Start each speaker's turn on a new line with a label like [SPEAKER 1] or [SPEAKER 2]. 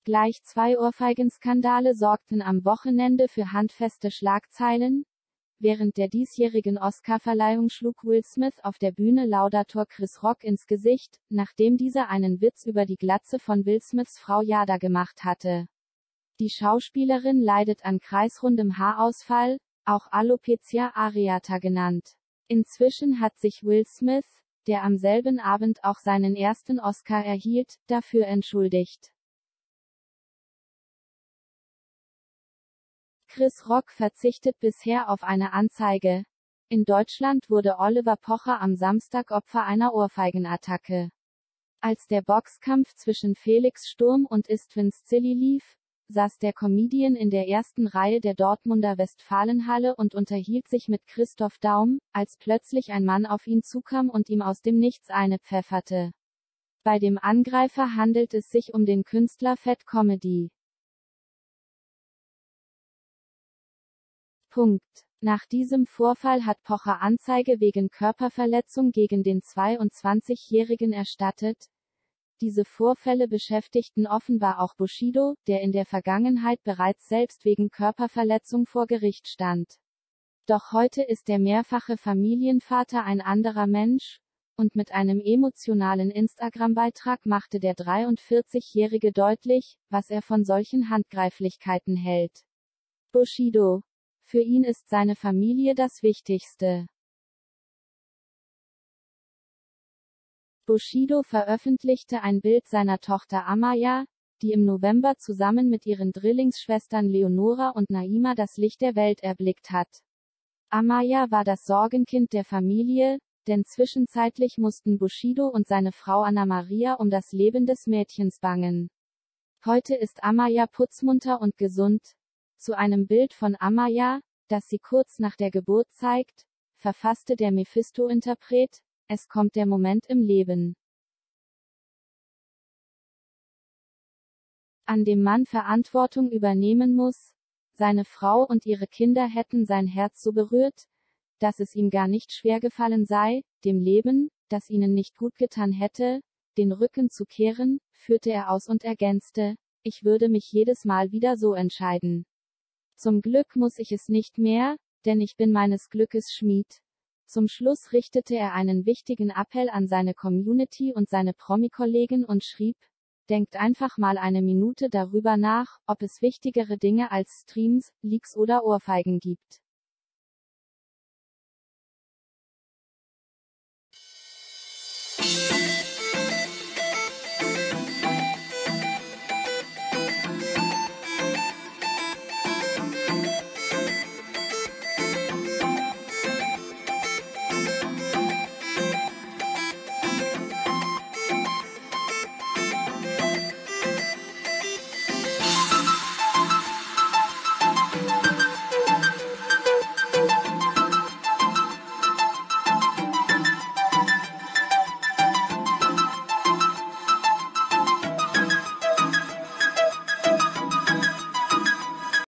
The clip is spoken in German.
[SPEAKER 1] Gleich 2 Ohrfeigenskandale sorgten am Wochenende für handfeste Schlagzeilen. Während der diesjährigen Oscarverleihung schlug Will Smith auf der Bühne Laudator Chris Rock ins Gesicht, nachdem dieser einen Witz über die Glatze von Will Smiths Frau Jada gemacht hatte. Die Schauspielerin leidet an kreisrundem Haarausfall, auch Alopecia areata genannt. Inzwischen hat sich Will Smith, der am selben Abend auch seinen ersten Oscar erhielt, dafür entschuldigt. Chris Rock verzichtet bisher auf eine Anzeige. In Deutschland wurde Oliver Pocher am Samstag Opfer einer Ohrfeigenattacke. Als der Boxkampf zwischen Felix Sturm und Istvan Szilly lief, saß der Comedian in der ersten Reihe der Dortmunder Westfalenhalle und unterhielt sich mit Christoph Daum, als plötzlich ein Mann auf ihn zukam und ihm aus dem Nichts eine pfefferte. Bei dem Angreifer handelt es sich um den Künstler Fat Comedy. Nach diesem Vorfall hat Pocher Anzeige wegen Körperverletzung gegen den 22-Jährigen erstattet. Diese Vorfälle beschäftigten offenbar auch Bushido, der in der Vergangenheit bereits selbst wegen Körperverletzung vor Gericht stand. Doch heute ist der mehrfache Familienvater ein anderer Mensch, und mit einem emotionalen Instagram-Beitrag machte der 43-Jährige deutlich, was er von solchen Handgreiflichkeiten hält. Bushido. Für ihn ist seine Familie das Wichtigste. Bushido veröffentlichte ein Bild seiner Tochter Amaya, die im November zusammen mit ihren Drillingsschwestern Leonora und Naima das Licht der Welt erblickt hat. Amaya war das Sorgenkind der Familie, denn zwischenzeitlich mussten Bushido und seine Frau Anna Maria um das Leben des Mädchens bangen. Heute ist Amaya putzmunter und gesund. Zu einem Bild von Amaya, das sie kurz nach der Geburt zeigt, verfasste der Mephisto-Interpret: Es kommt der Moment im Leben, an dem man Verantwortung übernehmen muss. Seine Frau und ihre Kinder hätten sein Herz so berührt, dass es ihm gar nicht schwer gefallen sei, dem Leben, das ihnen nicht gut getan hätte, den Rücken zu kehren, führte er aus und ergänzte: Ich würde mich jedes Mal wieder so entscheiden. Zum Glück muss ich es nicht mehr, denn ich bin meines Glückes Schmied. Zum Schluss richtete er einen wichtigen Appell an seine Community und seine Promi-Kollegen und schrieb: Denkt einfach mal eine Minute darüber nach, ob es wichtigere Dinge als Streams, Leaks oder Ohrfeigen gibt.